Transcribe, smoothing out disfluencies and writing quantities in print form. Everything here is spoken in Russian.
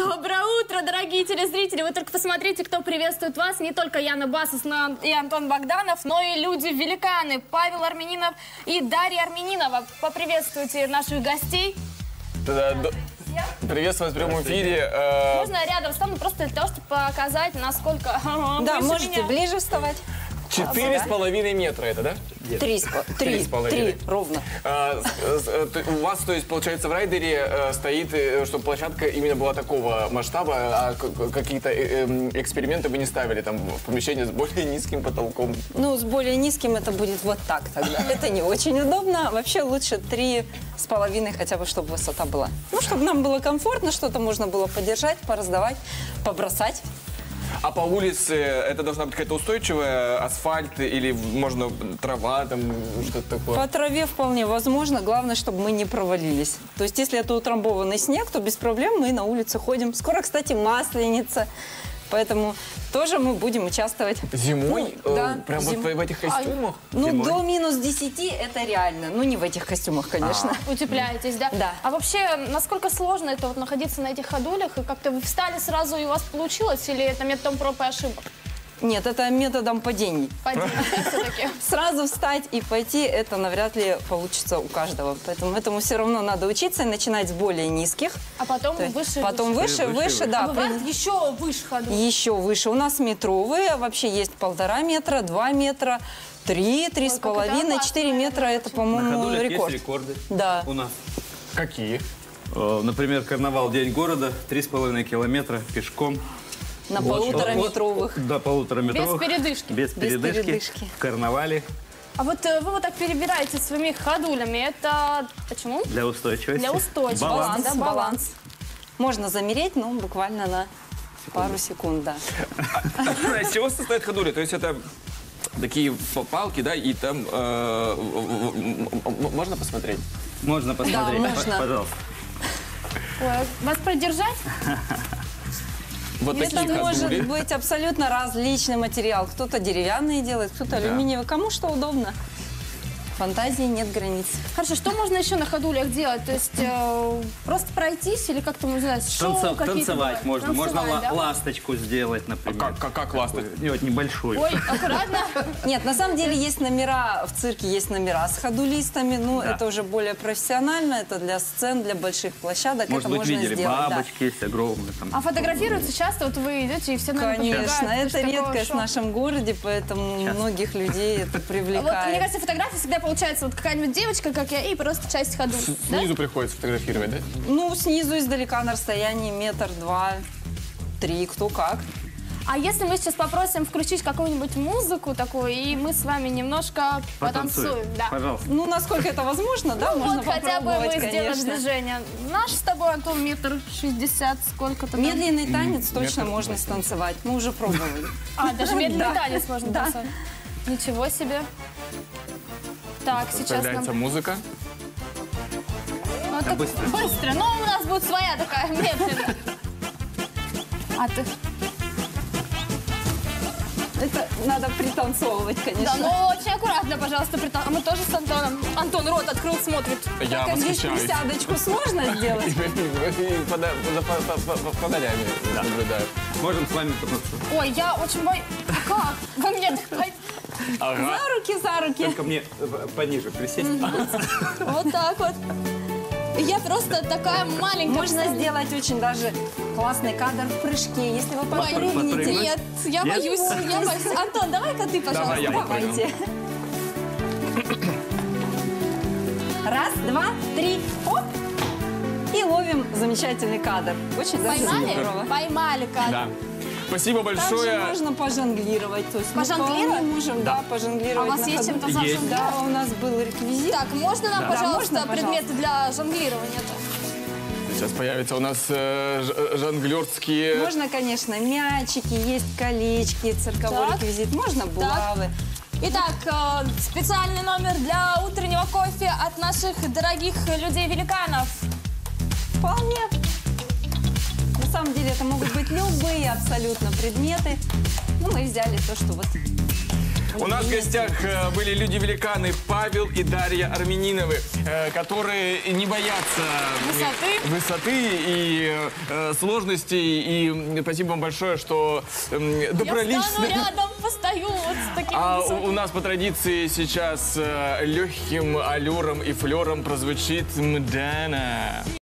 Доброе утро, дорогие телезрители! Вы только посмотрите, кто приветствует вас. Не только Яна Басос и Антон Богданов, но и люди-великаны Павел Армянинов и Дарья Армянинова. Поприветствуйте наших гостей. Приветствую вас в прямом эфире. Можно я рядом встану просто для того, чтобы показать, насколько... Да, можете ближе вставать. 4,5 метра это, да? 3 ровно. У вас, то есть, получается, в райдере стоит, чтобы площадка именно была такого масштаба, а какие-то эксперименты вы не ставили там в помещении с более низким потолком? Ну, с более низким это будет вот так тогда. Это не очень удобно. Вообще лучше 3,5 хотя бы, чтобы высота была. Ну, чтобы нам было комфортно, что-то можно было подержать, пораздавать, побросать. А по улице это должна быть какая-то устойчивая асфальт или, можно, трава, там, что-то такое? По траве вполне возможно. Главное, чтобы мы не провалились. То есть, если это утрамбованный снег, то без проблем мы на улице ходим. Скоро, кстати, Масленица. Поэтому тоже мы будем участвовать. Зимой? Ну, да, прям вот в этих костюмах? Ну, Зимой? до минус 10 это реально. Ну, не в этих костюмах, конечно. Утепляетесь, да? Да. А вообще, насколько сложно это вот находиться на этих ходулях? И как-то вы встали сразу, и у вас получилось? Или это методом проб и ошибок? Нет, это методом падений. Падение все-таки. Сразу встать и пойти, это навряд ли получится у каждого. Поэтому этому все равно надо учиться и начинать с более низких. А потом выше. Потом выше, да. А бывает еще выше ходуль? Еще выше. У нас метровые, вообще есть 1,5 метра, 2 метра, 3, 3,5, 4 метра. Это, по-моему, рекорд. Есть рекорды Да. у нас. Какие? Например, карнавал День города, 3,5 километра пешком. На 1,5-метровых. Да, 1,5-метровых. Без передышки. Без передышки. В карнавале. А вот вы вот так перебираете своими ходулями. Это почему? Для устойчивости. Для устойчивости. Баланс. Да, баланс. Можно замереть, но буквально на пару секунд, да. Из чего состоят ходули? То есть это такие палки, да, и там... Можно посмотреть? Можно посмотреть. Да, можно. Пожалуйста. Ой, вас продержать? Вот Это такие может ходули. быть абсолютно различный материал. Кто-то деревянные делает, кто-то алюминиевый. Кому что удобно. Фантазии нет границ. Хорошо, что можно еще на ходулях делать? То есть просто пройтись или как-то, не знаю, шоу какие-то Танцевать бывают? можно. Можно Танцевать, да? ласточку сделать, например. Как ласточку? Вот небольшую. Ой, аккуратно. Нет, на самом деле есть номера, в цирке есть номера с ходулистами. Ну, Да. это уже более профессионально, это для сцен, для больших площадок. Может это быть, можно видели, сделать. Да. бабочки есть огромные. Там. А фотографируются часто? Вот вы идете и все, наверное, Конечно, подбегают, это потому что редкость в такое нашем городе, поэтому многих людей это шоу. Вот, мне привлекает. кажется, фотографии всегда получается вот какая-нибудь девочка, как я, и просто часть ходуль. Да? Снизу приходится фотографировать, да? Ну, снизу издалека на расстоянии 1-2 3, кто как. А если мы сейчас попросим включить какую-нибудь музыку такую, и мы с вами немножко потанцуем? Да. Пожалуйста. Ну, насколько это возможно, да, Ну, можно вот хотя бы попробовать, мы сделаем конечно. движение. Наш с тобой, Антон, 1,60 м, сколько-то там. Медленный танец точно 1,80 можно станцевать. Мы уже пробовали. А, даже медленный Да. танец можно Да. танцевать. Ничего себе. Так, сейчас нам... Появляется музыка. Ну, так быстро. быстро. Но у нас будет своя такая, медленная. А ты... Это надо пританцовывать, Да, конечно. но очень аккуратно, пожалуйста, А мы тоже с Антоном. Антон рот открыл, смотрит. Я Так, здесь восхищаюсь. присядочку сложно сделать? И подалями наблюдаю. Можем с вами потанцевать. Ой, я очень боюсь. А как? Вы мне так... Ага. За руки. Только мне пониже присесть. Вот так вот. Я просто такая маленькая. Можно сделать очень даже классный кадр в прыжке, если вы Ой, подпрыгнете. нет, я Нет? боюсь, я боюсь. Антон, давай-ка ты, пожалуйста. Давай я попробую. Давайте. Раз, два, три, оп! И ловим замечательный кадр. Очень даже Поймали? здорово. Поймали кадр. Да. Спасибо Также большое. можно пожонглировать. То есть мы Пожонглировать? вполне можем, да, А пожонглировать у вас на есть ходу. чем-то Есть. зажонглировать? Да, у нас был реквизит. Так, можно нам, Да, пожалуйста, можно, предметы для жонглирования-то? Сейчас появятся у нас жонглерские... Можно, конечно, мячики, есть колечки, цирковой Так. реквизит. Можно булавы. Итак, специальный номер для утреннего кофе от наших дорогих людей-великанов. Вполне. На самом деле это могут быть любые абсолютно предметы. Ну, мы взяли то, что вот У нас в гостях были люди-великаны Павел и Дарья Армяниновы, которые не боятся высоты и сложностей. И спасибо вам большое, что добрались. Я стану рядом, постою вот с таким У нас по традиции сейчас легким аллюром и флером прозвучит Мдана.